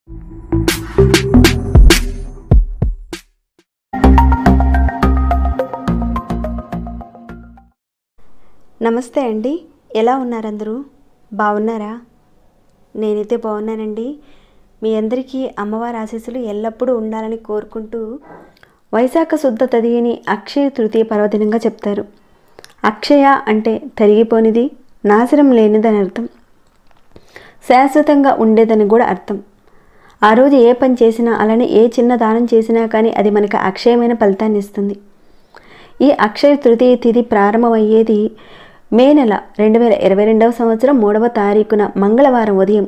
నమస్తే అండి, ఎలా ఉన్నారు అందరూ? బాగున్నారా? నేనైతే బాగున్నానండి. మీ అందరికీ అమ్మవారి ఆశీస్సులు ఎల్లప్పుడూ ఉండాలని కోరుకుంటూ, వైశాఖ శుద్ధ తదియని అక్షయ తృతీయ పర్వదినంగా చెప్తారు. అక్షయ అంటే తరిగిపోనిది, నాశనం లేనిదని అర్థం, శాశ్వతంగా ఉండేదని కూడా అర్థం. ఆ రోజు ఏ పని చేసినా, అలానే ఏ చిన్న దానం చేసినా కానీ అది మనకు అక్షయమైన ఫలితాన్ని ఇస్తుంది. ఈ అక్షయ తృతీయ తిథి ప్రారంభమయ్యేది మే నెల 2022వ సంవత్సరం 3వ తారీఖున మంగళవారం ఉదయం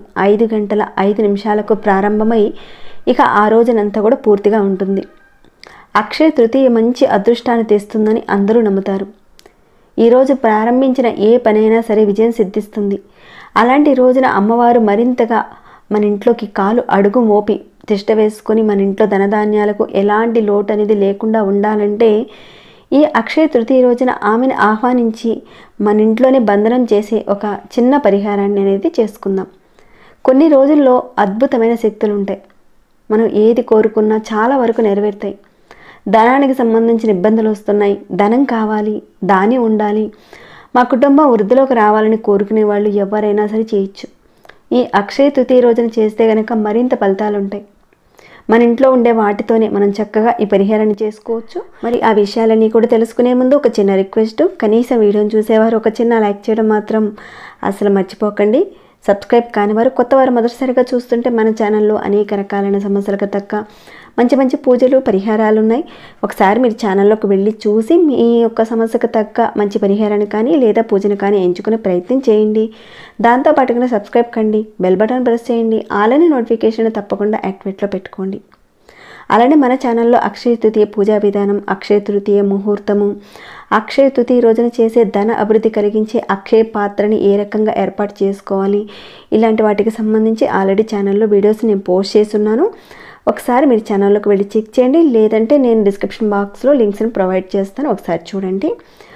5:05 ప్రారంభమై ఇక ఆ రోజునంతా కూడా పూర్తిగా ఉంటుంది. అక్షయ తృతీయ మంచి అదృష్టాన్ని తెస్తుందని అందరూ నమ్ముతారు. ఈరోజు ప్రారంభించిన ఏ పనైనా సరే విజయం సిద్ధిస్తుంది. అలాంటి రోజున అమ్మవారు మరింతగా మన ఇంట్లోకి కాలు అడుగు మోపి తిష్ట వేసుకొని మన ఇంట్లో ధనధాన్యాలకు ఎలాంటి లోటు అనేది లేకుండా ఉండాలంటే ఈ అక్షయ తృతీయ రోజున ఆమెను ఆహ్వానించి మన ఇంట్లోనే బంధనం చేసే ఒక చిన్న పరిహారాన్ని అనేది చేసుకుందాం. కొన్ని రోజుల్లో అద్భుతమైన శక్తులు ఉంటాయి. మనం ఏది కోరుకున్నా చాలా వరకు నెరవేరుతాయి. ధనానికి సంబంధించిన ఇబ్బందులు వస్తున్నాయి, ధనం కావాలి, దాని ఉండాలి, మా కుటుంబం వృద్ధిలోకి రావాలని కోరుకునే వాళ్ళు ఎవరైనా సరే చేయొచ్చు. ఈ అక్షయ తృతీయ రోజున చేస్తే కనుక మరింత ఫలితాలు ఉంటాయి. మన ఇంట్లో ఉండే వాటితోనే మనం చక్కగా ఈ పరిహారాన్ని చేసుకోవచ్చు. మరి ఆ విషయాలన్నీ కూడా తెలుసుకునే ముందు ఒక చిన్న రిక్వెస్ట్, కనీసం వీడియోని చూసేవారు ఒక చిన్న లైక్ చేయడం మాత్రం అసలు మర్చిపోకండి. సబ్స్క్రైబ్ కానివారు, కొత్తవారు మొదటిసారిగా చూస్తుంటే మన ఛానల్లో అనేక రకాలైన సమస్యలకు తగ్గ మంచి మంచి పూజలు పరిహారాలు ఉన్నాయి. ఒకసారి మీరు ఛానల్లోకి వెళ్ళి చూసి మీ యొక్క సమస్యకు తగ్గ మంచి పరిహారాన్ని కానీ లేదా పూజను కానీ ఎంచుకునే ప్రయత్నం చేయండి. దాంతోపాటుగా సబ్స్క్రైబ్ కండి, బెల్ బటన్ ప్రెస్ చేయండి, ఆల్ నోటిఫికేషన్ తప్పకుండా యాక్టివేట్లో పెట్టుకోండి. అలానే మన ఛానల్లో అక్షయ తృతీయ పూజా విధానం, అక్షయ తృతీయ ముహూర్తము, అక్షయ తృతీయ రోజున చేసే ధన అభివృద్ధి కలిగించే అక్షయ పాత్రని ఏ రకంగా ఏర్పాటు చేసుకోవాలి, ఇలాంటి వాటికి సంబంధించి ఆల్రెడీ ఛానల్లో వీడియోస్ నేను పోస్ట్ చేస్తున్నాను. ఒకసారి మీరు ఛానల్లోకి వెళ్ళి చెక్ చేయండి, లేదంటే నేను డిస్క్రిప్షన్ బాక్స్లో లింక్స్ని ప్రొవైడ్ చేస్తాను, ఒకసారి చూడండి.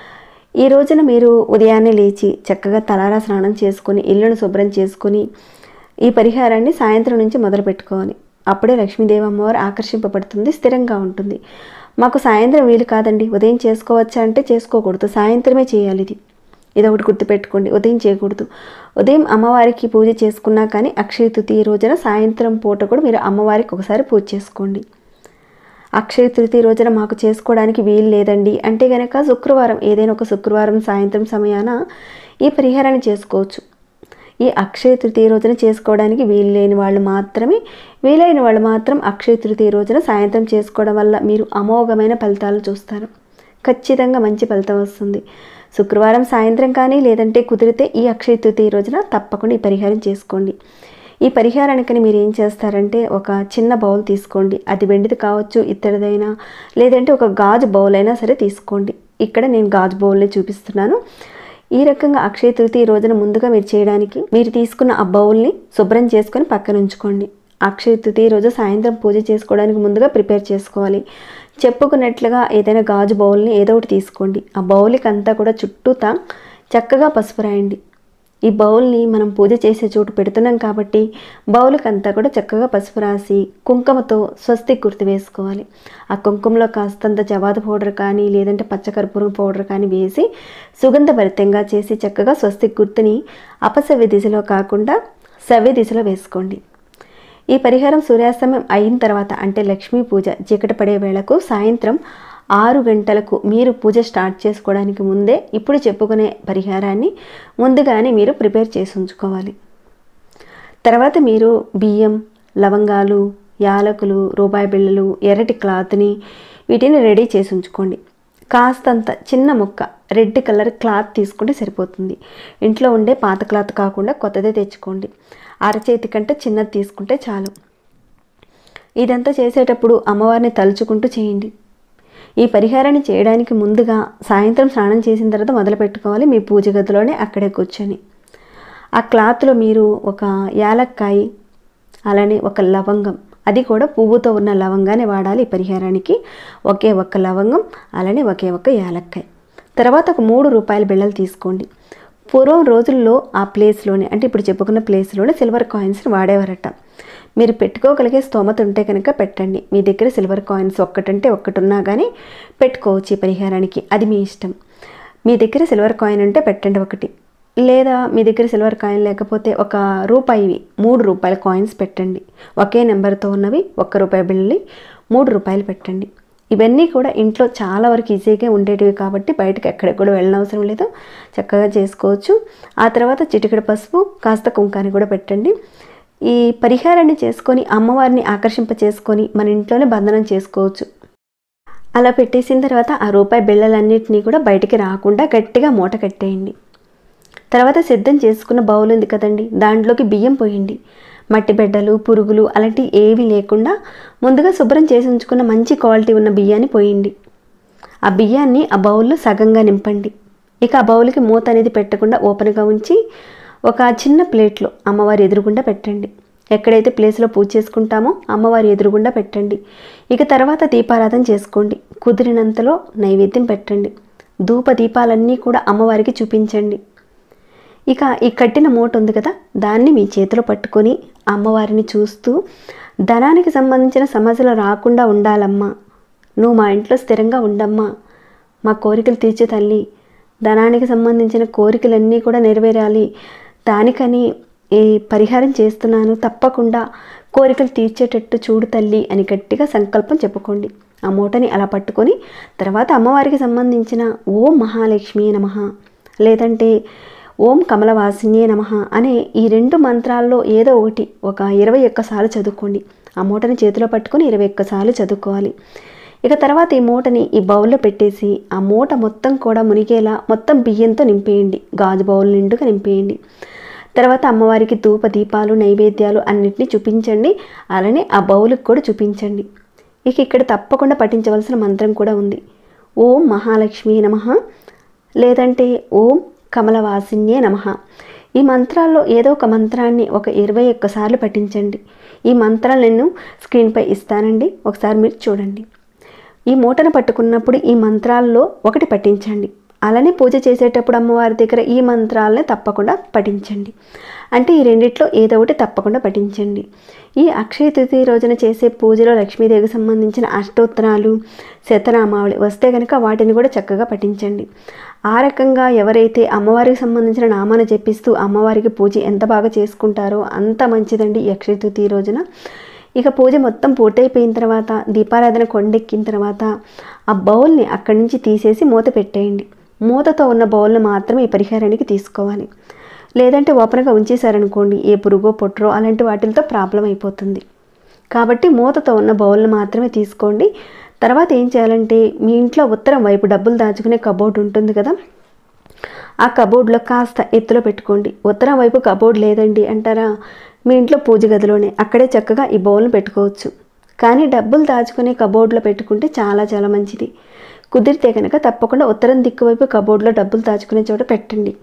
ఈ రోజున మీరు ఉదయాన్నే లేచి చక్కగా తలారా స్నానం చేసుకొని ఇల్లును శుభ్రం చేసుకొని ఈ పరిహారాన్ని సాయంత్రం నుంచి మొదలు పెట్టుకోవాలి. అప్పుడే లక్ష్మీదేవి అమ్మవారు ఆకర్షింపబడుతుంది, స్థిరంగా ఉంటుంది. మాకు సాయంత్రం వీలు కాదండి, ఉదయం చేసుకోవచ్చా అంటే చేసుకోకూడదు, సాయంత్రమే చేయాలి. ఇది ఒకటి గుర్తుపెట్టుకోండి, ఉదయం చేయకూడదు. ఉదయం అమ్మవారికి పూజ చేసుకున్నా కానీ అక్షయ తృతీయ రోజున సాయంత్రం పూట కూడా మీరు అమ్మవారికి ఒకసారి పూజ చేసుకోండి. అక్షయ తృతీయ రోజున మాకు చేసుకోవడానికి వీలు లేదండి అంటే కనుక శుక్రవారం, ఏదైనా ఒక శుక్రవారం సాయంత్రం సమయాన ఈ పరిహారాన్ని చేసుకోవచ్చు. ఈ అక్షయ తృతీయ రోజున చేసుకోవడానికి వీలైన వాళ్ళు మాత్రం అక్షయ తృతీయ రోజున సాయంత్రం చేసుకోవడం వల్ల మీరు అమోఘమైన ఫలితాలు చూస్తారు. ఖచ్చితంగా మంచి ఫలితం వస్తుంది. శుక్రవారం సాయంత్రం కానీ లేదంటే కుదిరితే ఈ అక్షయ తృతీయ రోజున తప్పకుండా ఈ పరిహారం చేసుకోండి. ఈ పరిహారానికి మీరు ఏం చేస్తారంటే ఒక చిన్న బౌల్ తీసుకోండి. అది వెండిది కావచ్చు, ఇత్తడిదైనా, లేదంటే ఒక గాజు బౌల్ అయినా సరే తీసుకోండి. ఇక్కడ నేను గాజు బౌల్నే చూపిస్తున్నాను. ఈ రకంగా అక్షయ తృతీయ రోజున ముందుగా మీరు చేయడానికి మీరు తీసుకున్న ఆ బౌల్ని శుభ్రం చేసుకొని పక్కన ఉంచుకోండి. అక్షయ తృతీయ రోజు సాయంత్రం పూజ చేసుకోవడానికి ముందుగా ప్రిపేర్ చేసుకోవాలి. చెప్పుకున్నట్లుగా ఏదైనా గాజు బౌల్ని ఏదో ఒకటి తీసుకోండి. ఆ బౌల్కి అంతా కూడా చుట్టూతా చక్కగా పసుపు రాయండి. ఈ బౌల్ని మనం పూజ చేసే చోటు పెడుతున్నాం కాబట్టి బౌల్కి అంతా కూడా చక్కగా పసుపు రాసి కుంకుమతో స్వస్తిక్ గుర్తు వేసుకోవాలి. ఆ కుంకుమలో కాస్తంత జవాదు పౌడర్ కానీ లేదంటే పచ్చకర్పూరం పౌడర్ కానీ వేసి సుగంధభరితంగా చేసి చక్కగా స్వస్తిక్ గుర్తుని అపసవ్య దిశలో కాకుండా సవ్య దిశలో వేసుకోండి. ఈ పరిహారం సూర్యాస్తమయం అయిన తర్వాత అంటే లక్ష్మీ పూజ చీకటి పడే వేళకు సాయంత్రం 6 గంటలకు మీరు పూజ స్టార్ట్ చేసుకోవడానికి ముందే ఇప్పుడు చెప్పుకునే పరిహారాన్ని ముందుగానే మీరు ప్రిపేర్ చేసి ఉంచుకోవాలి. తర్వాత మీరు బియ్యం, లవంగాలు, యాలకులు, రూపాయి బిళ్ళలు, ఎర్రటి క్లాత్ని వీటిని రెడీ చేసి ఉంచుకోండి. కాస్తంత చిన్న ముక్క రెడ్ కలర్ క్లాత్ తీసుకుంటే సరిపోతుంది. ఇంట్లో ఉండే పాత క్లాత్ కాకుండా కొత్తదే తెచ్చుకోండి. అరచేతి కంటే చిన్నది తీసుకుంటే చాలు. ఇదంతా చేసేటప్పుడు అమ్మవారిని తలుచుకుంటూ చేయండి. ఈ పరిహారాన్ని చేయడానికి ముందుగా సాయంత్రం స్నానం చేసిన తర్వాత మొదలు పెట్టుకోవాలి. మీ పూజ గదిలోనే అక్కడే కూర్చొని ఆ క్లాత్లో మీరు ఒక యాలక్కాయ, అలానే ఒక లవంగం, అది కూడా పువ్వుతో ఉన్న లవంగానే వాడాలి ఈ పరిహారానికి. ఒకే ఒక్క లవంగం, అలానే ఒకే ఒక్క యాలక్కాయ. తర్వాత ఒక 3 రూపాయల బిళ్ళలు తీసుకోండి. పూర్వం రోజుల్లో ఆ ప్లేస్లోనే అంటే ఇప్పుడు చెప్పుకున్న ప్లేస్లోనే సిల్వర్ కాయిన్స్ని వాడేవారట. మీరు పెట్టుకోగలిగే స్తోమత ఉంటే కనుక పెట్టండి. మీ దగ్గర సిల్వర్ కాయిన్స్ ఒక్కటంటే ఒక్కటి ఉన్నా కానీ పెట్టుకోవచ్చు ఈ పరిహారానికి, అది మీ ఇష్టం. మీ దగ్గర సిల్వర్ కాయిన్ ఉంటే పెట్టండి ఒకటి, లేదా మీ దగ్గర సిల్వర్ కాయిన్ లేకపోతే ఒక రూపాయివి 3 రూపాయల కాయిన్స్ పెట్టండి. ఒకే నెంబర్తో ఉన్నవి 1 రూపాయి బిళ్ళని 3 రూపాయలు పెట్టండి. ఇవన్నీ కూడా ఇంట్లో చాలా వరకు ఈజీగా ఉండేటివి కాబట్టి బయటకు ఎక్కడికి కూడా వెళ్ళనవసరం లేదు, చక్కగా చేసుకోవచ్చు. ఆ తర్వాత చిటికెడు పసుపు కాస్త కుంకాన్ని కూడా పెట్టండి. ఈ పరిహారాన్ని చేసుకొని అమ్మవారిని ఆకర్షింప చేసుకొని మన ఇంట్లోనే బంధనం చేసుకోవచ్చు. అలా పెట్టేసిన తర్వాత ఆ రూపాయి బిళ్ళలన్నింటినీ కూడా బయటికి రాకుండా గట్టిగా మూట కట్టేయండి. తర్వాత సిద్ధం చేసుకున్న బౌల్ ఉంది కదండి, దాంట్లోకి బియ్యం పోయండి. మట్టి బిడ్డలు పురుగులు అలాంటివి ఏవి లేకుండా ముందుగా శుభ్రం చేసి ఉంచుకున్న మంచి క్వాలిటీ ఉన్న బియ్యాన్ని పోయండి. ఆ బియ్యాన్ని ఆ బౌల్లో సగంగా నింపండి. ఇక ఆ బౌల్కి మూత అనేది పెట్టకుండా ఓపెన్గా ఉంచి ఒక చిన్న ప్లేట్లో అమ్మవారి ఎదురుగుండా పెట్టండి. ఎక్కడైతే ప్లేస్లో పూజ చేసుకుంటామో అమ్మవారి ఎదురుగుండా పెట్టండి. ఇక తర్వాత దీపారాధన చేసుకోండి. కుదిరినంతలో నైవేద్యం పెట్టండి. ధూప దీపాలన్నీ కూడా అమ్మవారికి చూపించండి. ఇక ఈ కట్టిన మూట ఉంది కదా, దాన్ని మీ చేతిలో పట్టుకొని అమ్మవారిని చూస్తూ, ధనానికి సంబంధించిన సమస్యలు రాకుండా ఉండాలమ్మా, నువ్వు మా ఇంట్లో స్థిరంగా ఉండమ్మా, మా కోరికలు తీర్చే తల్లి, ధనానికి సంబంధించిన కోరికలన్నీ కూడా నెరవేరాలి, దానికని ఈ పరిహారం చేస్తున్నాను, తప్పకుండా కోరికలు తీర్చేటట్టు చూడు తల్లి అని గట్టిగా సంకల్పం చెప్పుకోండి. ఆ మూటని అలా పట్టుకొని తర్వాత అమ్మవారికి సంబంధించిన ఓం మహాలక్ష్మి నమః లేదంటే ఓం కమలవాసిన్యే నమః అనే ఈ 2 మంత్రాల్లో ఏదో ఒకటి ఒక 21 సార్లు చదువుకోండి. ఆ మూటని చేతిలో పట్టుకొని 21 సార్లు చదువుకోవాలి. ఇక తర్వాత ఈ మూటని ఈ బౌల్లో పెట్టేసి ఆ మూట మొత్తం కూడా మునిగేలా మొత్తం బియ్యంతో నింపేయండి. గాజు బౌల్ నిండుగా నింపేయండి. తర్వాత అమ్మవారికి ధూప దీపాలు నైవేద్యాలు అన్నిటినీ చూపించండి. అలానే ఆ బౌల్కి కూడా చూపించండి. ఇక ఇక్కడ తప్పకుండా పఠించవలసిన మంత్రం కూడా ఉంది. ఓం మహాలక్ష్మి నమః లేదంటే ఓం కమలవాసిన్యే నమః. ఈ మంత్రాల్లో ఏదో ఒక మంత్రాన్ని ఒక 21 సార్లు పఠించండి. ఈ మంత్రాలు నేను స్క్రీన్పై ఇస్తానండి, ఒకసారి మీరు చూడండి. ఈ మూటను పట్టుకున్నప్పుడు ఈ మంత్రాల్లో ఒకటి పఠించండి. అలానే పూజ చేసేటప్పుడు అమ్మవారి దగ్గర ఈ మంత్రాలని తప్పకుండా పఠించండి. అంటే ఈ రెండిట్లో ఏదో ఒకటి తప్పకుండా పఠించండి. ఈ అక్షయ తృతీయ రోజున చేసే పూజలో లక్ష్మీదేవికి సంబంధించిన అష్టోత్తరాలు శతనామావళి వస్తే కనుక వాటిని కూడా చక్కగా పఠించండి. ఆ రకంగా ఎవరైతే అమ్మవారికి సంబంధించిన నామాన్ని జపిస్తూ అమ్మవారికి పూజ ఎంత బాగా చేసుకుంటారో అంత మంచిదండి ఈ అక్షయ తృతీయ రోజున. ఇక పూజ మొత్తం పూర్తయిపోయిన తర్వాత దీపారాధన కొండెక్కిన తర్వాత ఆ బౌల్ని అక్కడి నుంచి తీసేసి మూత పెట్టేయండి. మూతతో ఉన్న బౌల్ని మాత్రమే ఈ పరిహారానికి తీసుకోవాలి. లేదంటే ఓపెన్గా ఉంచేశారనుకోండి, ఏ పురుగో పొట్టరో అలాంటి వాటితో ప్రాబ్లం అయిపోతుంది. కాబట్టి మూతతో ఉన్న బౌల్ని మాత్రమే తీసుకోండి. తర్వాత ఏం చేయాలంటే మీ ఇంట్లో ఉత్తరం వైపు డబ్బులు దాచుకునే కబోర్డ్ ఉంటుంది కదా, ఆ కబోర్డ్లో కాస్త ఎత్తులో పెట్టుకోండి. ఉత్తరం వైపు కబోర్డ్ లేదండి అంటారా, మీ ఇంట్లో పూజ గదిలోనే అక్కడే చక్కగా ఈ బౌల్ని పెట్టుకోవచ్చు. కానీ డబ్బులు దాచుకునే కబోర్డ్లో పెట్టుకుంటే చాలా చాలా మంచిది. కుదిరితే కనుక తప్పకుండా ఉత్తరం దిక్కు వైపు కబోర్డ్లో డబ్బులు దాచుకునే చోట పెట్టండి.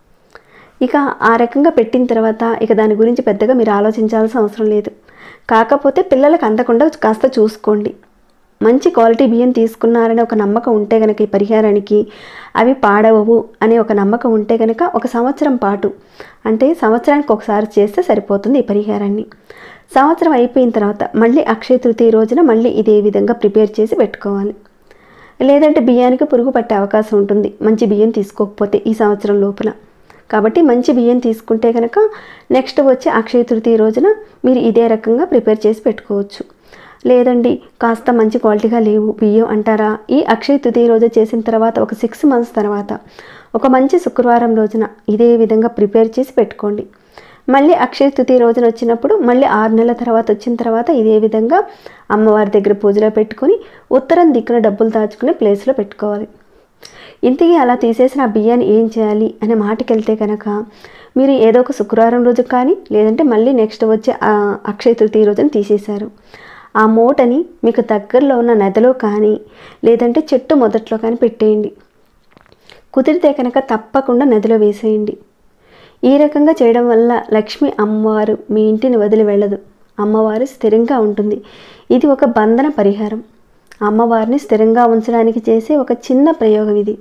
ఇక ఆ రకంగా పెట్టిన తర్వాత ఇక దాని గురించి పెద్దగా మీరు ఆలోచించాల్సిన అవసరం లేదు. కాకపోతే పిల్లలకు అందకుండా కాస్త చూసుకోండి. మంచి క్వాలిటీ బియ్యం తీసుకున్నారనే ఒక నమ్మకం ఉంటే కనుక ఈ పరిహారానికి అవి పాడవవు అనే ఒక నమ్మకం ఉంటే కనుక 1 సంవత్సరం పాటు, అంటే సంవత్సరానికి ఒకసారి చేస్తే సరిపోతుంది ఈ పరిహారాన్ని. సంవత్సరం అయిపోయిన తర్వాత మళ్ళీ అక్షయ తృతీయ రోజున మళ్ళీ ఇదే విధంగా ప్రిపేర్ చేసి పెట్టుకోవాలి. లేదంటే బియ్యానికి పురుగు పట్టే అవకాశం ఉంటుంది మంచి బియ్యం తీసుకోకపోతే ఈ సంవత్సరం లోపల. కాబట్టి మంచి బియ్యం తీసుకుంటే కనుక నెక్స్ట్ వచ్చే అక్షయ తృతీయ రోజున మీరు ఇదే రకంగా ప్రిపేర్ చేసి పెట్టుకోవచ్చు. లేదండి కాస్త మంచి క్వాలిటీగా లేవు బియ్యం అంటారా, ఈ అక్షయ తృతీయ రోజు చేసిన తర్వాత ఒక 6 మంత్స్ తర్వాత ఒక మంచి శుక్రవారం రోజున ఇదే విధంగా ప్రిపేర్ చేసి పెట్టుకోండి. మళ్ళీ అక్షయ తృతీయ రోజున వచ్చినప్పుడు మళ్ళీ 6 నెలల తర్వాత వచ్చిన తర్వాత ఇదే విధంగా అమ్మవారి దగ్గర పూజలో పెట్టుకొని ఉత్తరం దిక్కున డబ్బులు దాచుకునే ప్లేస్లో పెట్టుకోవాలి. ఇంతకీ అలా తీసేసిన ఆ బియ్యాన్ని ఏం చేయాలి అనే మాటకి వెళ్తే కనుక మీరు ఏదో ఒక శుక్రవారం రోజు కానీ లేదంటే మళ్ళీ నెక్స్ట్ వచ్చే అక్షయ తృతీయ రోజున తీసేశారు, ఆ మూటని మీకు దగ్గరలో ఉన్న నదిలో కానీ లేదంటే చెట్టు మొదట్లో కానీ పెట్టేయండి. కుదిరితే కనుక తప్పకుండా నదిలో వేసేయండి. ఈ రకంగా చేయడం వల్ల లక్ష్మి అమ్మవారు మీ ఇంటిని వదిలి వెళ్ళదు, అమ్మవారు స్థిరంగా ఉంటుంది. ఇది ఒక బంధన పరిహారం. అమ్మవారిని స్థిరంగా ఉంచడానికి చేసే ఒక చిన్న ప్రయోగం ఇది.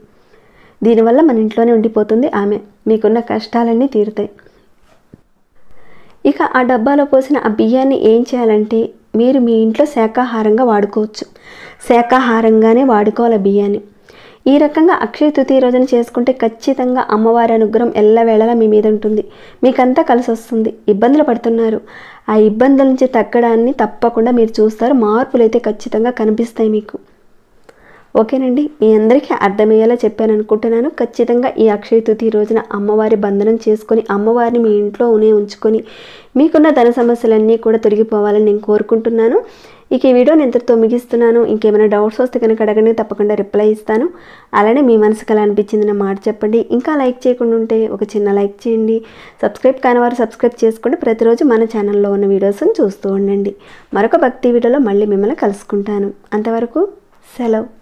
దీనివల్ల మన ఇంట్లోనే ఉండిపోతుంది ఆమె, మీకున్న కష్టాలన్నీ తీరుతాయి. ఇక ఆ డబ్బాలో పోసిన ఆ బియ్యాన్ని ఏం చేయాలంటే మీరు మీ ఇంట్లో శాకాహారంగా వాడుకోవచ్చు. శాకాహారంగానే వాడుకోవాలి బియ్యాన్ని. ఈ రకంగా అక్షయ తృతీయ రోజున చేసుకుంటే ఖచ్చితంగా అమ్మవారి అనుగ్రహం ఎల్లవేళలా మీ మీద ఉంటుంది. మీకంతా కలిసి వస్తుంది. ఇబ్బందులు పడుతున్నారు, ఆ ఇబ్బందుల నుంచి తగ్గడాన్ని తప్పకుండా మీరు చూస్తారు. మార్పులు అయితే ఖచ్చితంగా కనిపిస్తాయి మీకు. ఓకేనండి, మీ అందరికీ అర్థమయ్యేలా చెప్పాను అనుకుంటున్నాను. ఖచ్చితంగా ఈ అక్షయ తృతీయ రోజున అమ్మవారి బంధనం చేసుకొని అమ్మవారిని మీ ఇంట్లోనే ఉంచుకొని మీకున్న ధన సమస్యలన్నీ కూడా తొలగిపోవాలని నేను కోరుకుంటున్నాను. ఇక ఈ వీడియోని ఇంతటితో ముగిస్తున్నాను. ఇంకేమైనా డౌట్స్ వస్తే కనుక అడగండి, తప్పకుండా రిప్లై ఇస్తాను. అలానే మీ మనసుకు ఎలా అనిపించింది నా మాట చెప్పండి. ఇంకా లైక్ చేయకుండా ఉంటే ఒక చిన్న లైక్ చేయండి. సబ్స్క్రైబ్ కాని వారు సబ్స్క్రైబ్ చేసుకోండి. ప్రతిరోజు మన ఛానల్లో ఉన్న వీడియోస్ని చూస్తూ ఉండండి. మరొక భక్తి వీడియోలో మళ్ళీ మిమ్మల్ని కలుసుకుంటాను. అంతవరకు సెలవు.